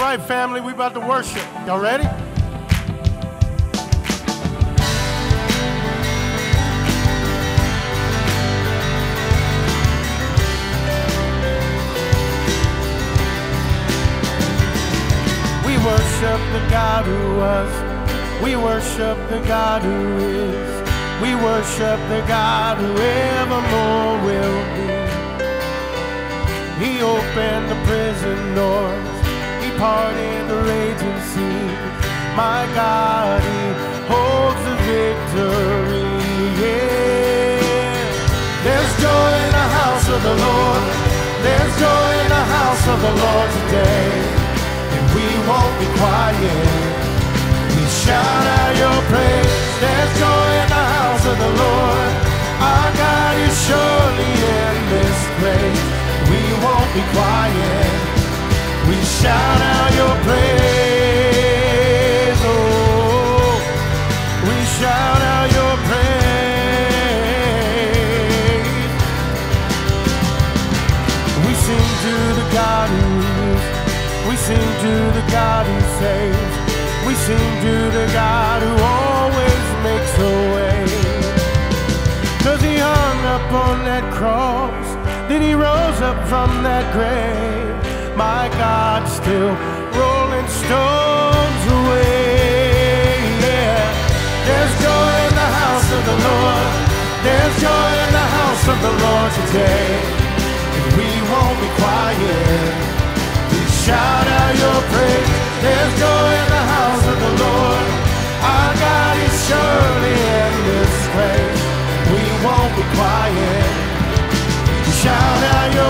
right, family, we about to worship. Y'all ready? We worship the God who was. We worship the God who is. We worship the God who evermore will be. He opened the prison doors. He parted the raging seas. My God, He holds the victory. Yeah. There's joy in the house of the Lord. There's joy in the house of the Lord today. And we won't be quiet. We shout out your praise. There's joy in the house of the Lord. Our God is surely in this place. We won't be quiet. We shout out your praise. Oh, we shout out your praise. We sing to the God who is. We sing to the God who saves. We sing to the God who always makes a way. 'Cause He hung up on that cross, then He rose up from that grave. My God, still rolling stones away. Yeah. There's joy in the house of the Lord. There's joy in the house of the Lord today. And we won't be quiet. We shout out your praise. There's joy in the house of the Lord. Our God is surely in this place. We won't be quiet. We shout out your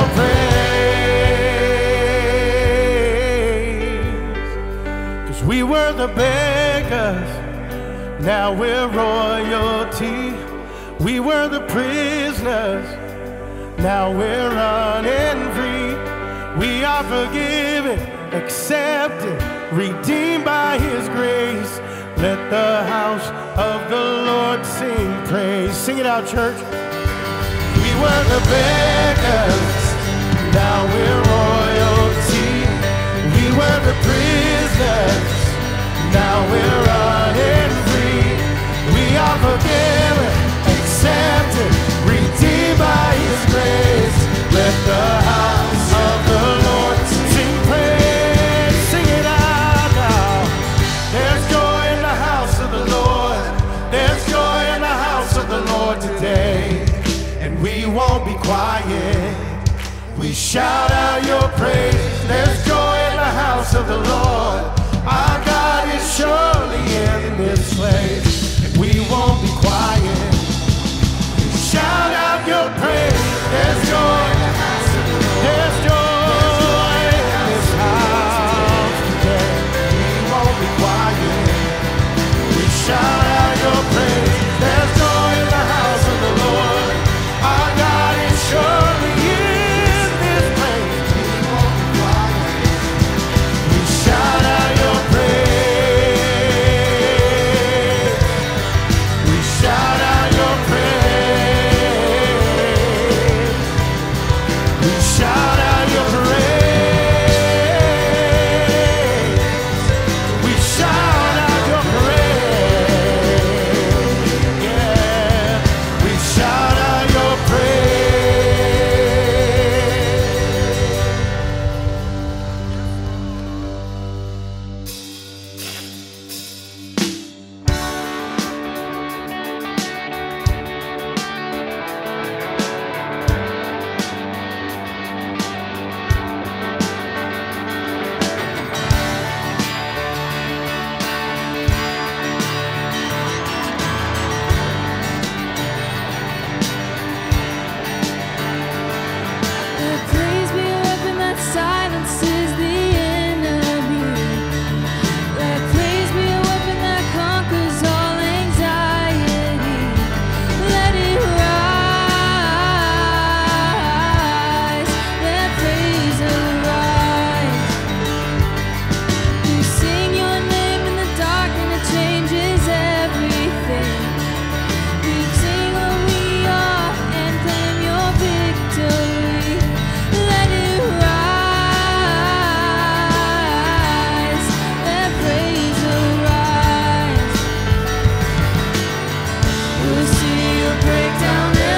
praise. 'Cause we were the beggars, now we're royalty. We were the prisoners, now we're running free. We are forgiven, accepted, redeemed by His grace. Let the house of the Lord sing praise. Sing it out, church. We were the beggars, now we're royalty. We were the prisoners, now we're running free. We are forgiven, accepted, redeemed by His grace. Let the house of the Lord sing praise. Sing it out now. There's joy in the house of the Lord. There's joy in the house of the Lord today. And we won't be quiet. We shout out your praise. There's joy in the house of the Lord. Our God is surely in this place. And we won't be quiet. We shout out your praise. There's joy in the house of the Lord. There's joy in this house today. We won't be quiet. We shout out your praise. There's joy in the house of the Lord. Our God is surely in this place. We won't be quiet. We shout out your praise. We shout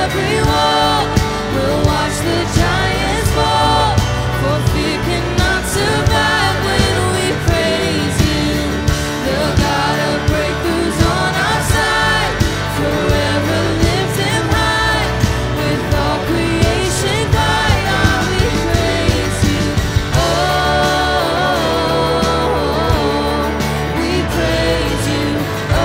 every wall. We'll watch the giants fall, for fear cannot survive when we praise you. The God of breakthroughs on our side, forever lift him high. With all creation cry, God, we praise you. Oh, we praise you. Oh,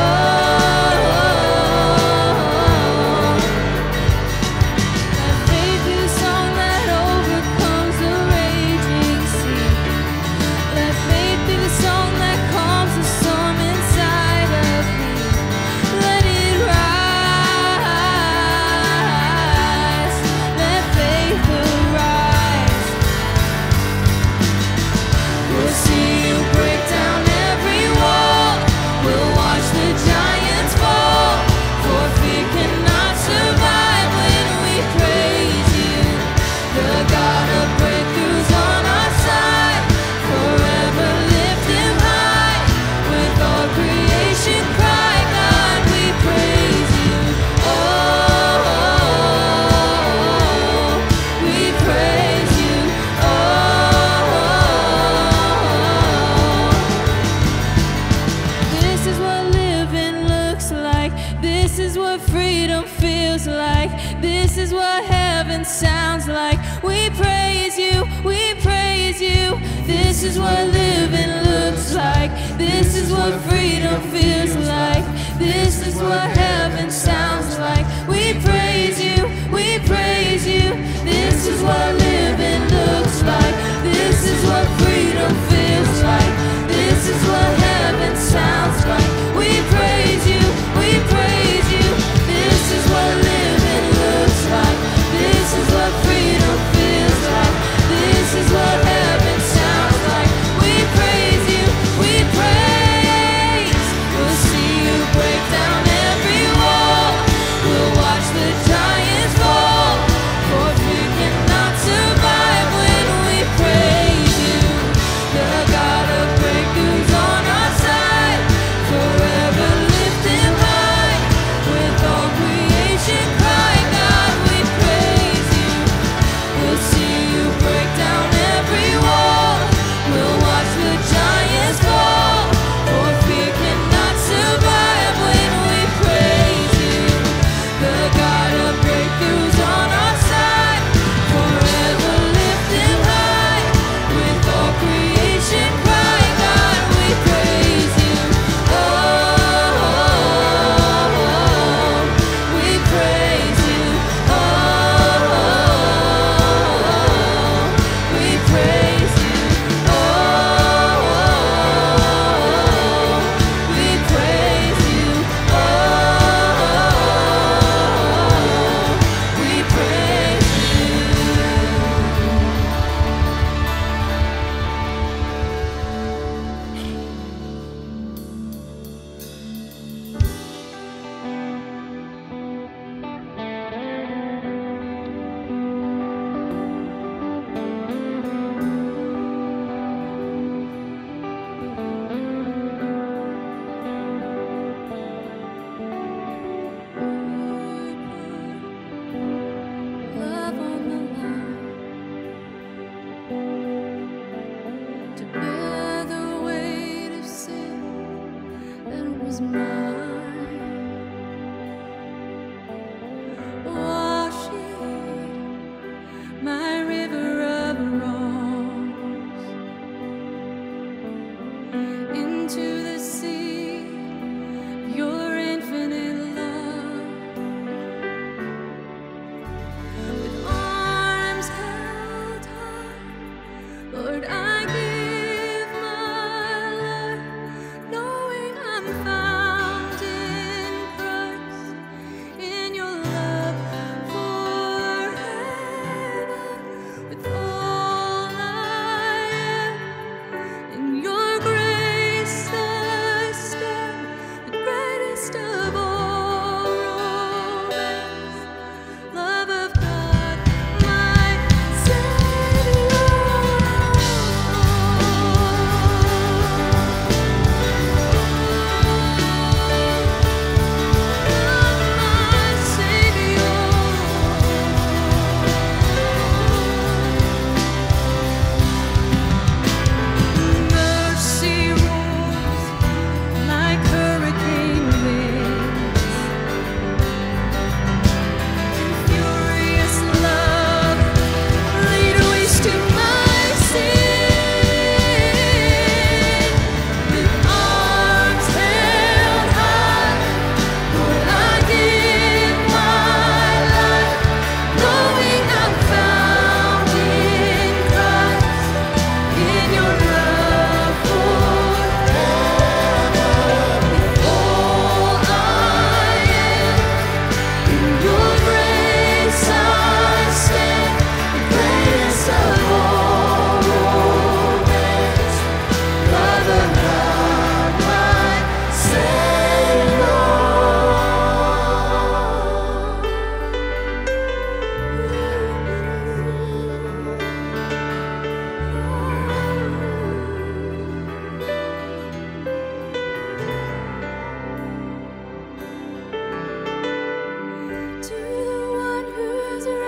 that faith be the song that overcomes the raging sea. Let faith be the song that calms the storm inside of me. Let it rise. Let faith arise. We'll see you break down every wall. We'll watch the giants fall, for fear cannot survive when we praise you. The God of breakthroughs on our side, forever lift him high. With all creation cry, God, we praise you. Oh, we praise you. Oh, this is what living looks like. This is what freedom feels like. This is what heaven sounds like. We praise you, we praise you. This is what living looks like. This is what freedom feels like. This is what heaven sounds like. We praise you, we praise you. This is what living looks like. This is what freedom feels like. This is what heaven sounds like. We praise you, we praise you. This is what living looks like. This is what freedom feels like. This is what heaven sounds like. We praise you, we praise. We'll see you break down every wall. We'll watch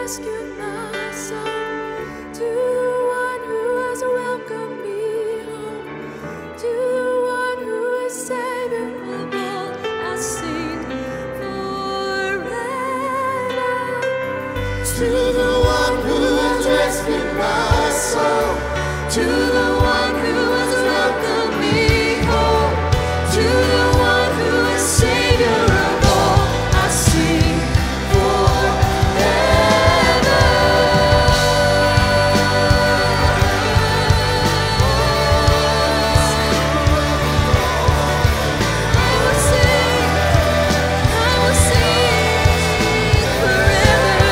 rescued my soul, to the one who has welcomed me home, to the one who is Savior of all, I sing forever. To the one who has rescued my soul, to the one who has welcomed me home, to the one who is Savior of all, I sing forever. I will sing forever.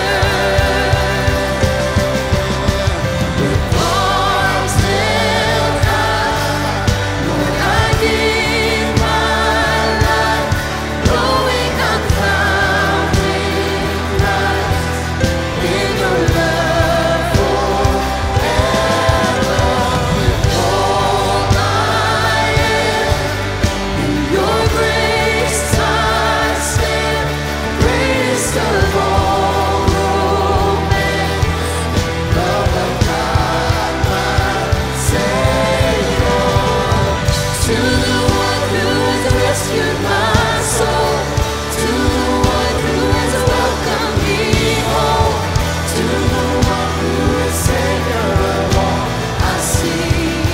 With arms held high, Lord, I give my life, knowing I'm found in Christ, in your love forever. With all I am, in your grace I stand, greatest of all romance, love of God, my Savior. To the one who has rescued my soul, to the one who has welcomed me home, to the one who is Savior of all, I sing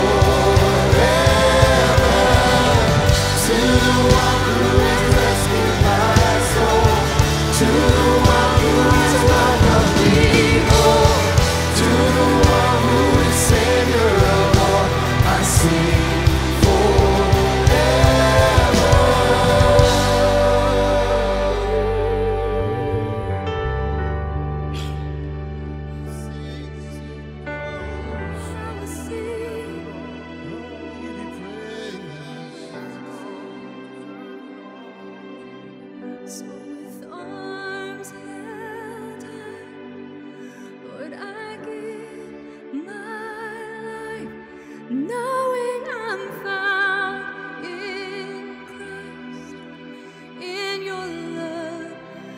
forever. To the one who has rescued my soul, to the one who has welcomed me home, to the one who is Savior of all, I sing So with arms held high, Lord, I give my life, knowing I'm found in Christ, in your love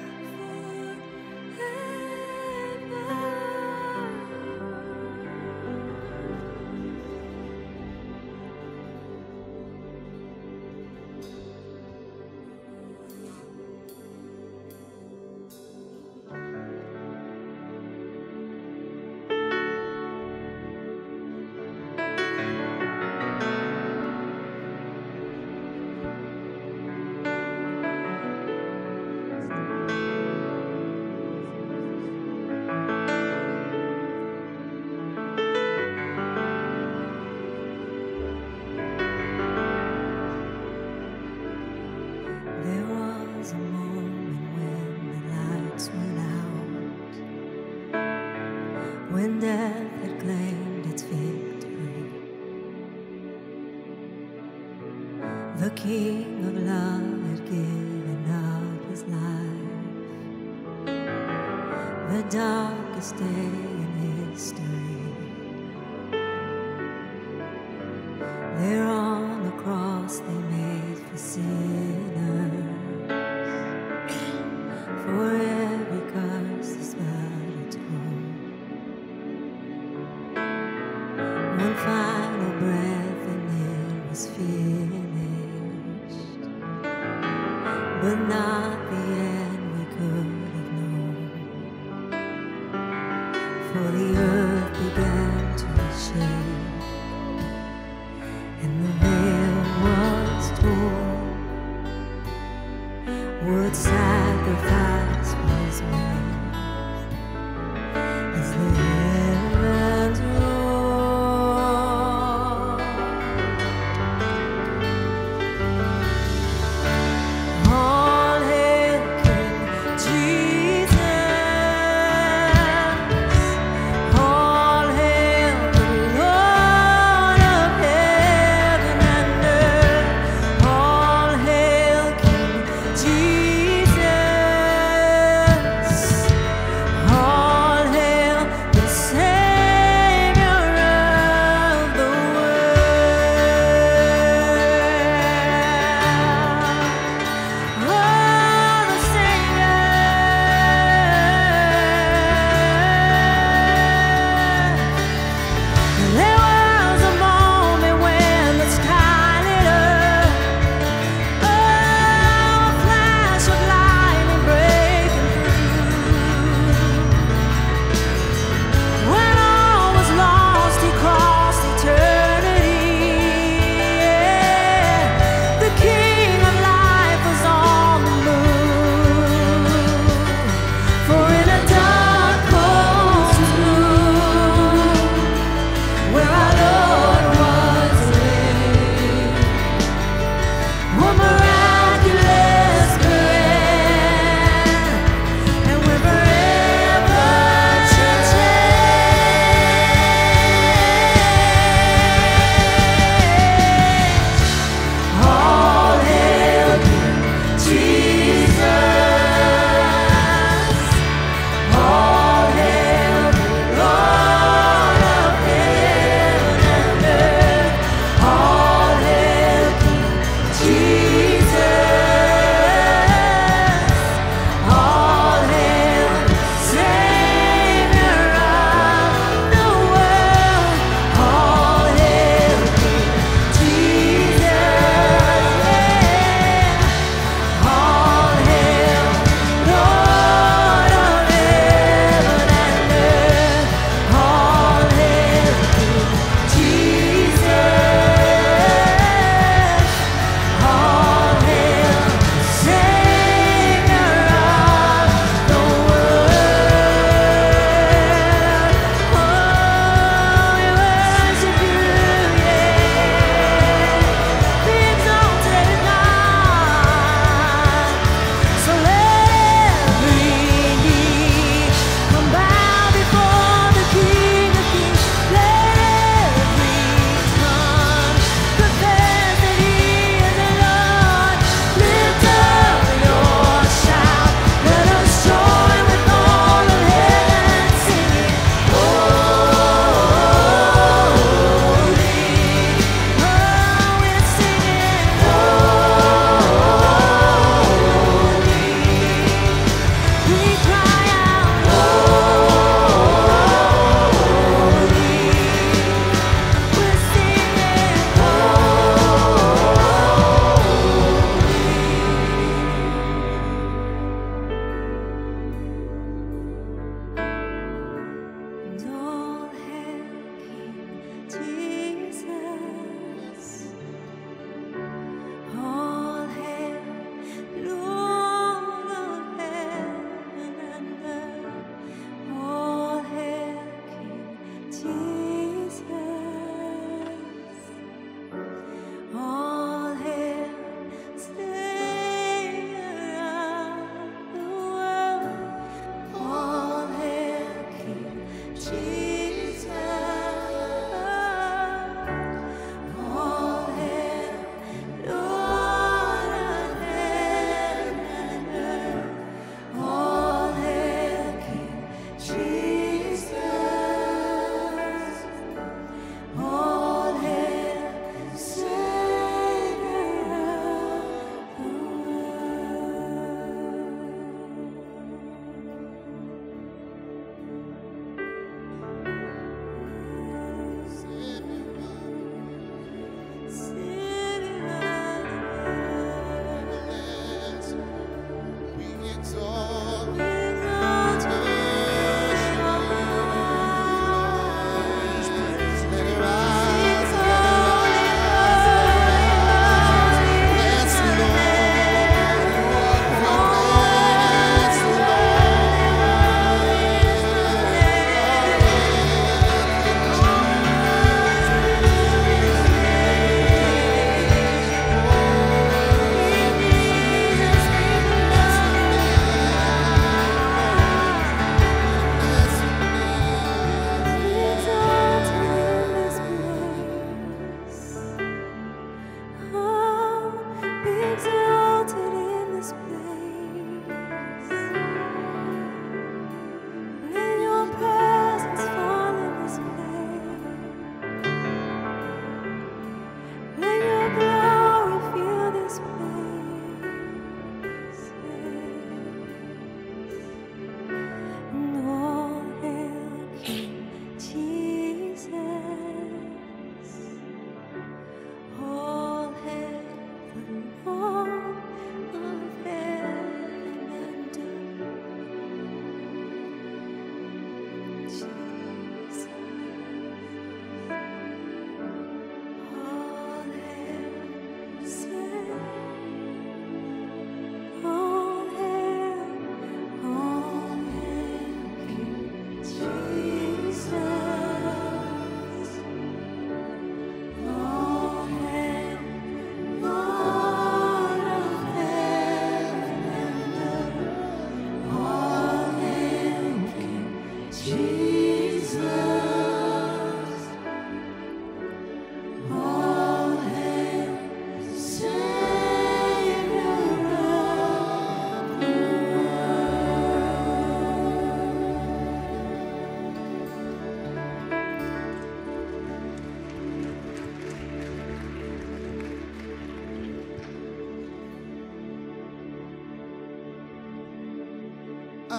There was a moment when the lights went out, when death had claimed its victory. The King of Love had given up his life, the darkest day in history. There on the cross they made for sinners, for every curse is but its own. One final breath and it was finished, but not the end we could have known. For the earth began to shake, and the veil was torn. What sacrifice was made as the heavens roared. All hail King Jesus, all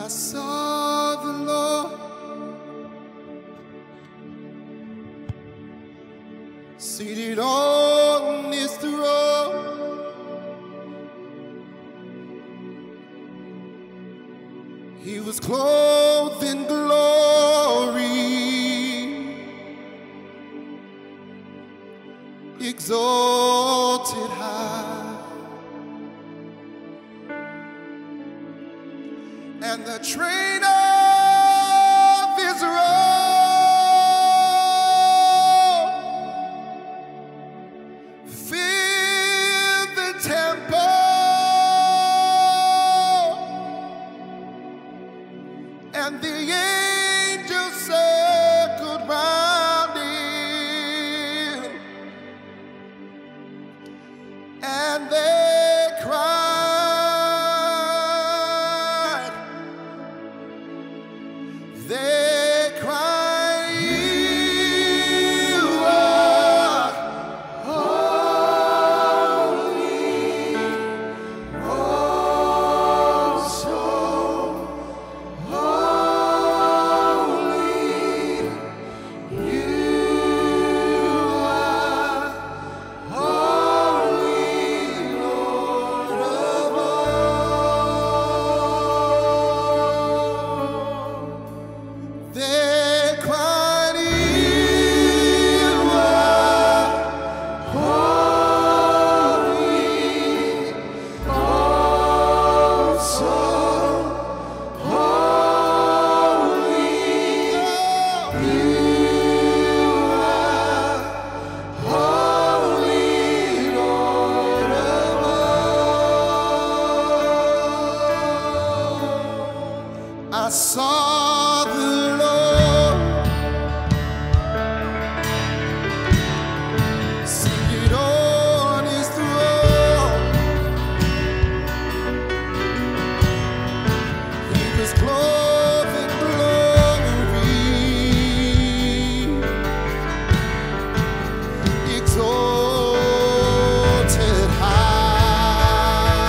I saw the Lord seated on his throne. He was clothed in glory, exalted high, and the train of his robe filled the temple, and the angels circled round him, and they cried, you are holy, oh so holy. You are holy, Lord of all. They cried, you are holy, oh so holy. You are holy, Lord of all. I saw the Lord seated on his throne. He was clothed in glory, exalted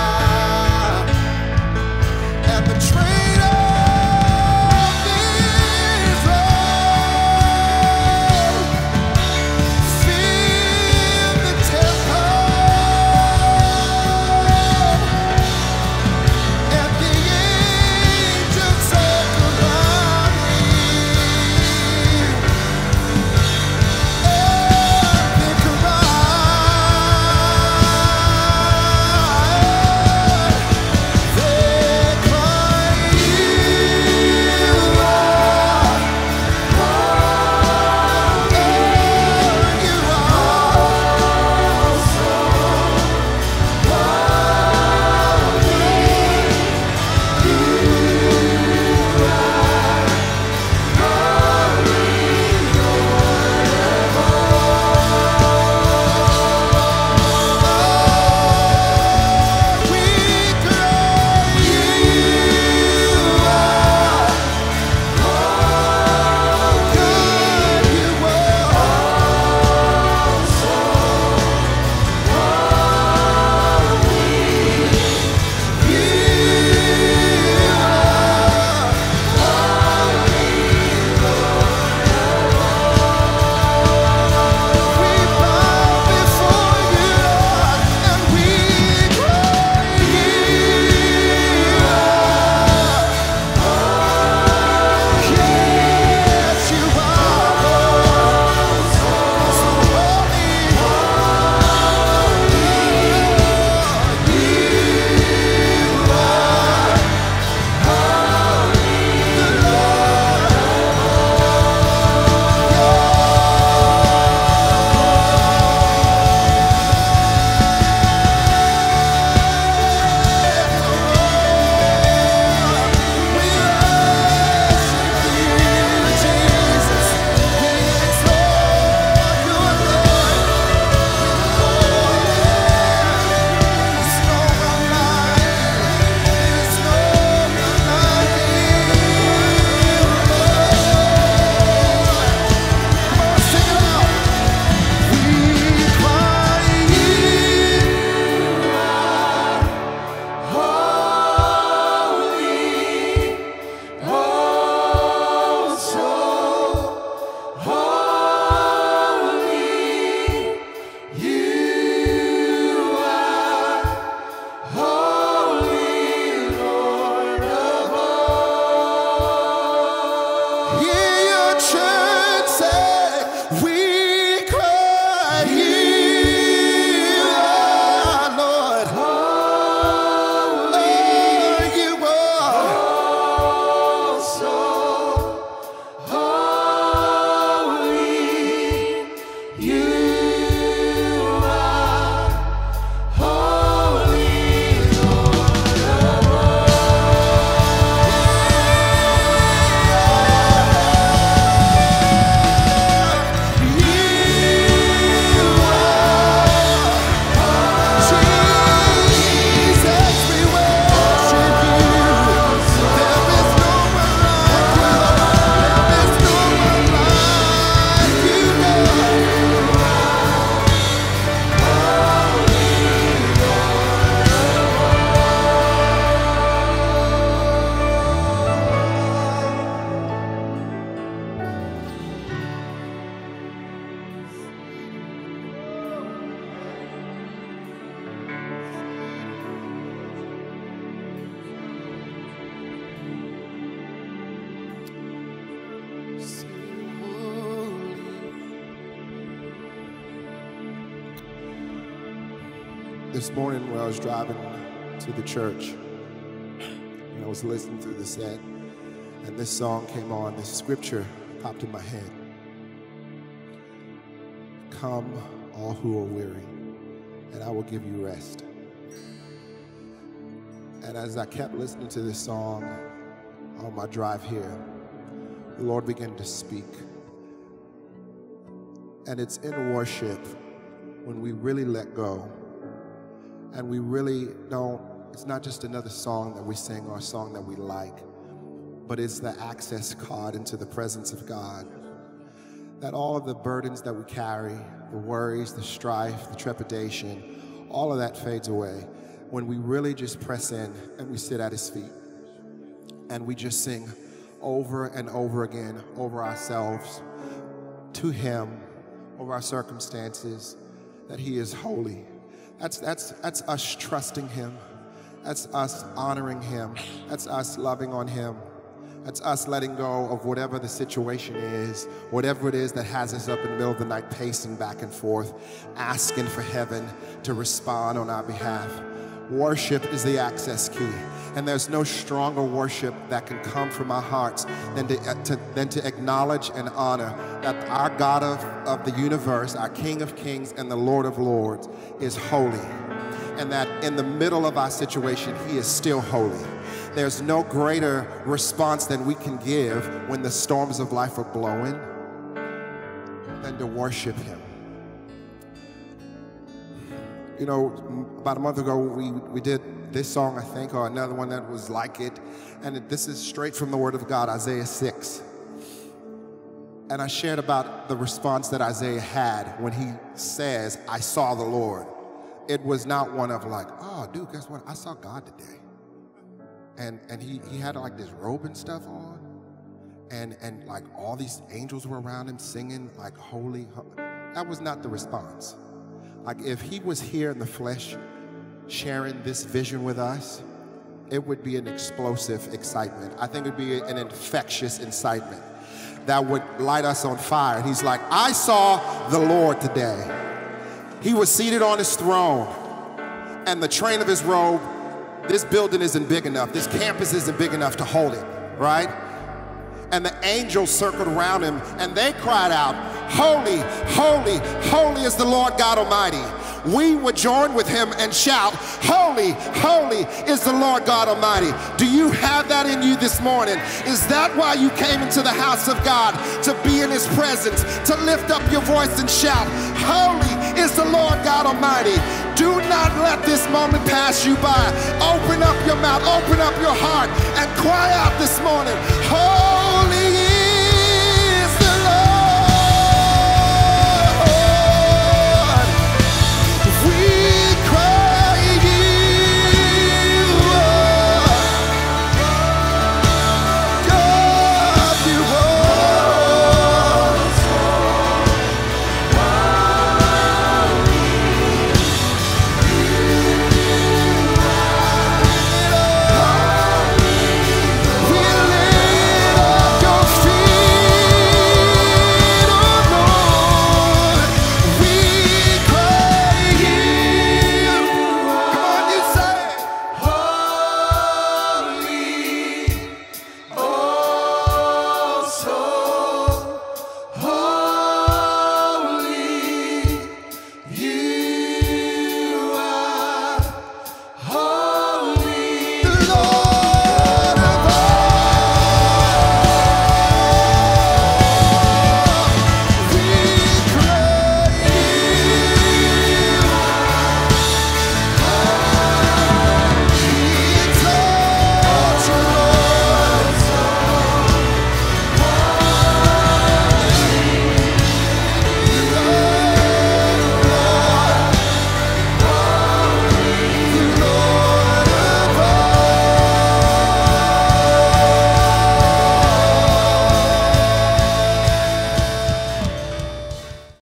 high, and the train of his This morning when I was driving to the church, and I was listening through the set, and this song came on, this scripture popped in my head. Come, all who are weary, and I will give you rest. And as I kept listening to this song on my drive here, the Lord began to speak. And it's in worship when we really let go. And we really don't, it's not just another song that we sing or a song that we like, but it's the access card into the presence of God. That all of the burdens that we carry, the worries, the strife, the trepidation, all of that fades away when we really just press in and we sit at His feet. And we just sing over and over again over ourselves, to Him, over our circumstances, that He is holy. That's us trusting Him. That's us honoring Him. That's us loving on Him. That's us letting go of whatever the situation is, whatever it is that has us up in the middle of the night pacing back and forth, asking for heaven to respond on our behalf. Worship is the access key. And there's no stronger worship that can come from our hearts than to acknowledge and honor that our God of the universe, our King of Kings and the Lord of Lords, is holy. And that in the middle of our situation, He is still holy. There's no greater response than we can give when the storms of life are blowing than to worship Him. You know, about a month ago, we did this song, I think, or another one that was like it. And this is straight from the Word of God, Isaiah 6. And I shared about the response that Isaiah had when he says, I saw the Lord. It was not one of like, oh, dude, guess what? I saw God today. And he had like this robe and stuff on. And like all these angels were around him singing like holy. That was not the response. Like if he was here in the flesh sharing this vision with us, it would be an explosive excitement. I think it would be an infectious incitement that would light us on fire. And he's like, I saw the Lord today. He was seated on His throne, and the train of His robe, this building isn't big enough, this campus isn't big enough to hold it, right? And the angels circled around Him, and they cried out, holy, holy, holy is the Lord God Almighty. We would join with Him and shout, holy, holy is the Lord God Almighty. Do you have that in you this morning? Is that why you came into the house of God? To be in His presence, to lift up your voice and shout, holy is the Lord God Almighty. Do not let this moment pass you by. Open up your mouth, open up your heart, and cry out this morning, holy.